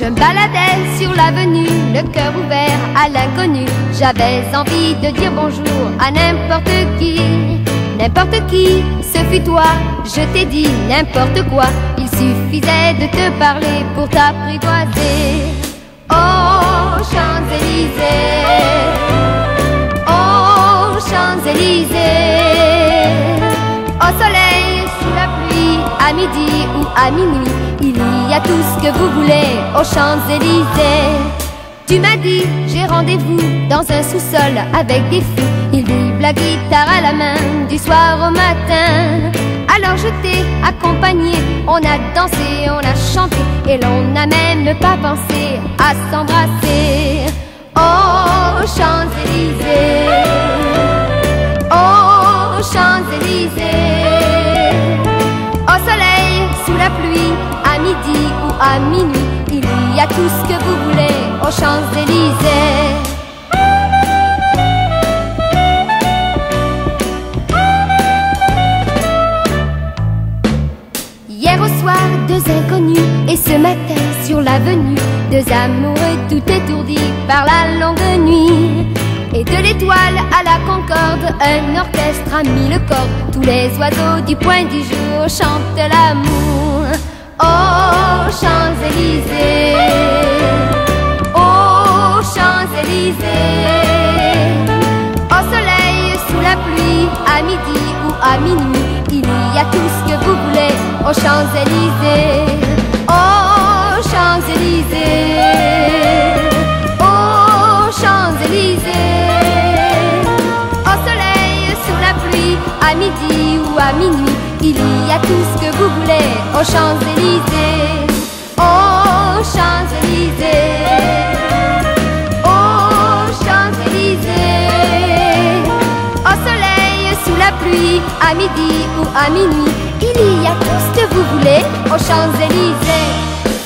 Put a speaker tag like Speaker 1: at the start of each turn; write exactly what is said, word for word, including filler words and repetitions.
Speaker 1: Je me baladais sur l'avenue, le cœur ouvert à l'inconnu. J'avais envie de dire bonjour à n'importe qui. N'importe qui, ce fut toi, je t'ai dit n'importe quoi. Il suffisait de te parler pour t'apprivoiser. Oh, Champs-Élysées, oh, Champs-Élysées. Au soleil, sous la pluie, à midi ou à minuit, il y a tout ce que vous voulez aux Champs-Élysées. Tu m'as dit, j'ai rendez-vous dans un sous-sol avec des filles. Ils vivent la guitare à la main du soir au matin. Alors je t'ai accompagné, on a dansé, on a chanté, et l'on n'a même pas pensé à s'embrasser. Oh, Champs-Élysées, oh, Champs-Élysées. Au soleil, sous la pluie, à midi ou à minuit, il y a tout ce que vous voulez aux Champs-Élysées. Hier au soir, deux inconnus, et ce matin sur l'avenue, deux amoureux tout étourdis par la longue nuit. Et de l'étoile à la Concorde, un orchestre a mis le corps. Tous les oiseaux du point du jour chantent l'amour. Oh, Champs-Élysées, oh, Champs-Élysées. Au soleil, sous la pluie, à midi ou à minuit, il y a tout ce que vous voulez aux Champs-Élysées. Oh, Champs-Élysées, oh, Champs-Élysées. Au soleil, sous la pluie, à midi ou à minuit, il y a tout ce que vous voulez aux Champs-Élysées. Oh, Champs-Élysées, oh, Champs-Élysées. Au soleil, sous la pluie, à midi ou à minuit, il y a tout ce que vous voulez aux Champs-Élysées.